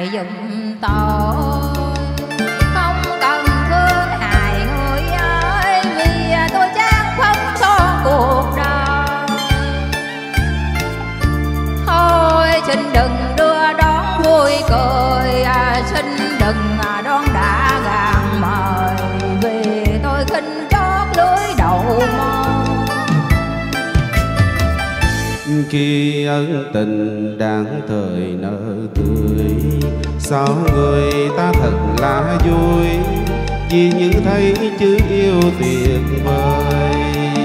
ngài giùm tôi, không cần thương hại người ơi, vì tôi chán phóng son cuộc đời. Thôi xin đừng đưa đón vui cười, xin đừng đón đã gàn mời, vì tôi khinh chót lưới đậu mơ. Khi ân tình đang thời nở tươi, sao người ta thật là vui, vì như thấy chữ yêu tuyệt vời.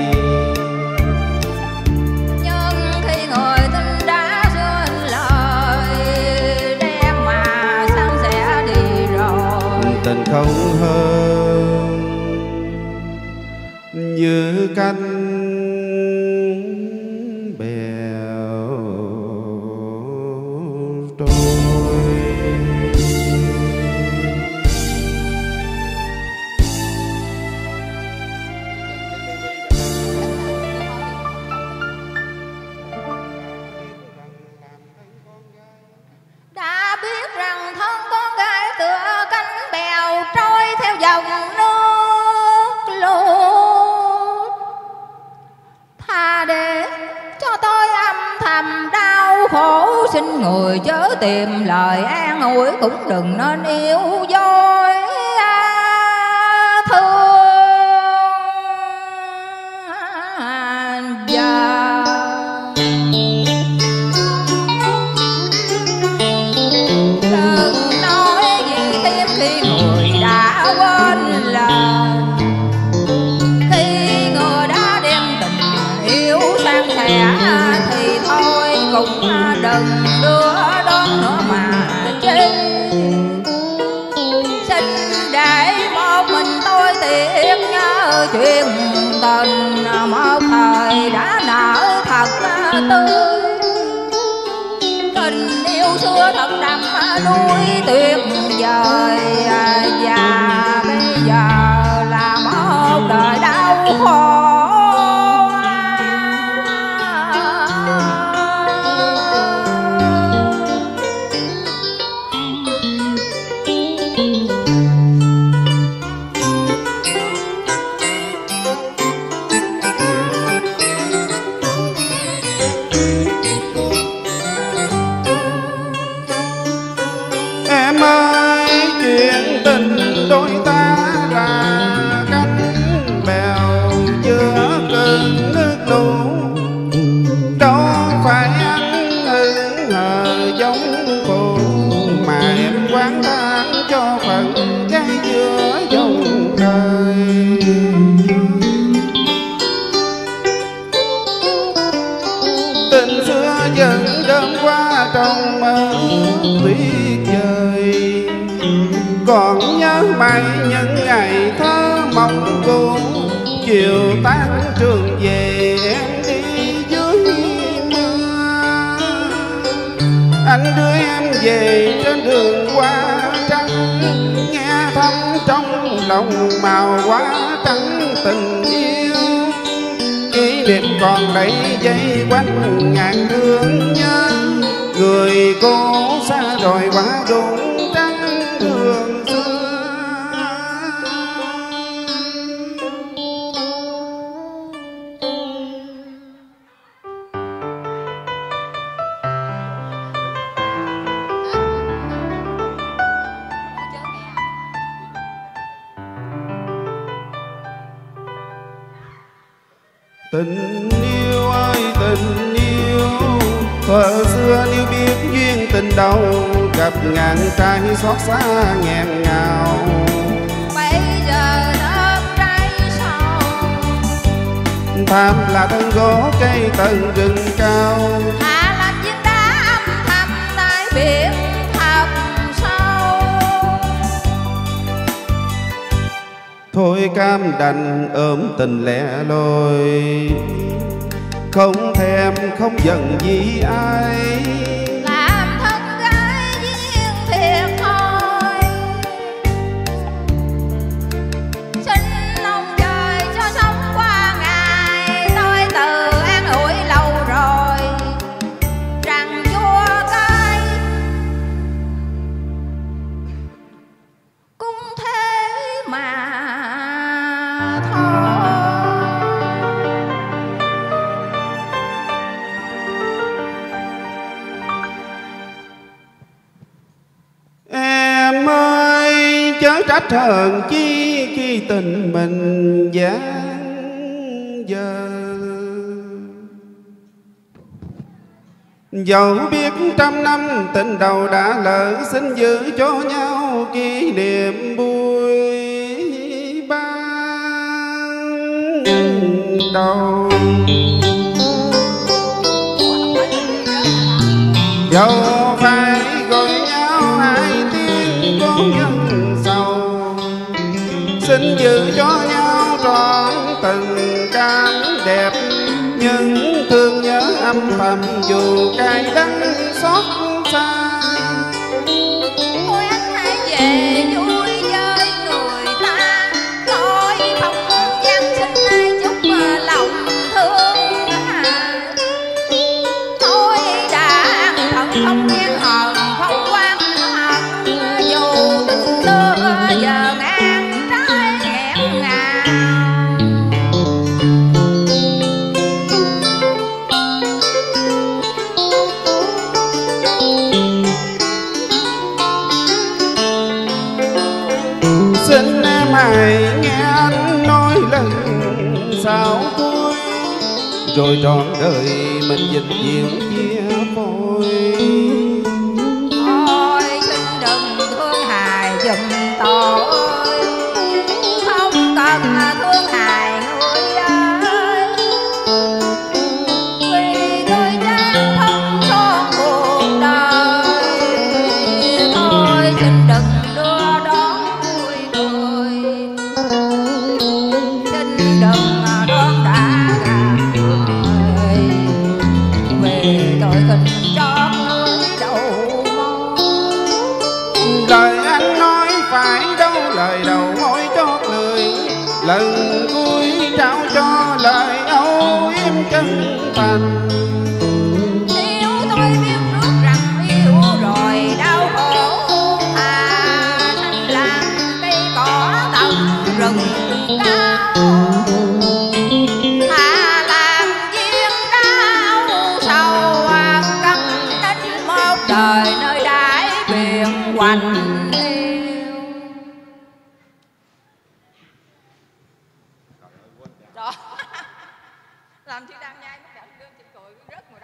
Nhưng khi người tình đã duyên lời, đem mà sang sẻ đi rồi, tình không hơn như cánh khổ. Xin người chớ tìm lời an ủi, cũng đừng nên yêu dối thương giờ. Đừng nói gì thêm khi người đã quên lời, khi người đã đem tình yêu sang sẻ thì thôi cũng đừng đưa đón nữa mà chi. Xin để một mình tôi tiếc nhớ chuyện tình một thời đã nở thật tươi. Tình yêu xưa thật đậm đuối tuyệt vời, và bây giờ là một đời đau khổ. Đôi ta là cánh bèo giữa cơn nước lũ, đâu phải anh hững hờ giống phụ, mà em quán thán cho phận gây giữa dòng đời. Tình xưa vẫn đơm qua trong mơ tuyệt vời, còn nhớ mãi những ngày thơ mộng cũ. Chiều tan trường về em đi dưới mưa, anh đưa em về trên đường hoa trắng, nghe thắm trong lòng màu hoa trắng tình yêu. Kỷ niệm còn đầy dây quanh ngàn thương nhớ, người cô xa rồi quá đúng trắng đường xưa. Tình yêu ơi tình yêu, thuở xưa nếu biết duyên tình đầu, gặp ngàn trai xót xa nghẹn ngào. Bây giờ đớp trái sầu, tham là thân gỗ cây tầng rừng cao, thà làm viên đá âm thầm tại biển thật sâu. Thôi cam đành ôm tình lẻ loi, không thèm không giận gì ai, làm thân gái duyên thiệt thôi. Xin ông trời cho sống qua ngày, tôi từ an ủi lâu rồi rằng vua cái trách hờn chi khi tình mình giang dở. Dẫu biết trăm năm tình đầu đã lỡ, xin giữ cho nhau kỷ niệm vui ban đầu. Dẫu phải gọi nhau hai tiếng có nhân sầu, xin giữ cho nhau trọn tình cảm đẹp. Nhưng thương nhớ âm thầm dù cay đắng xót xa. Ôi anh hãy về vui với người ta, thôi không dám xin ai chút lòng thương. Thôi đã thật không ghen hờn không quan hận, dù tình xưa giờ ngang trái nghẹn ngào. Xin em hãy nghe anh nói lần sau cuối, rồi trọn đời mình vĩnh viễn chia phôi. Thôi xin đừng thương hài giùm tội, không cần thương hài người ơi. Vì tôi đang không son cuộc đời, thôi xin đừng đưa đón vui người. Xin đừng đón đã gạt người, về tội tình cho người đầu môi. Lời anh nói phải đâu lời đầu môi chót lời, lần cuối trao cho lời âu yếm chân thành. Yêu tôi biết trước rằng yêu rồi đau khổ, thà thành làm cây cỏ tận rừng cao, thà làm viên đau sầu cắn đến một đời nơi đáy biển hoành yêu. Trời làm chị đang nhai mất đợt đưa chị cười rất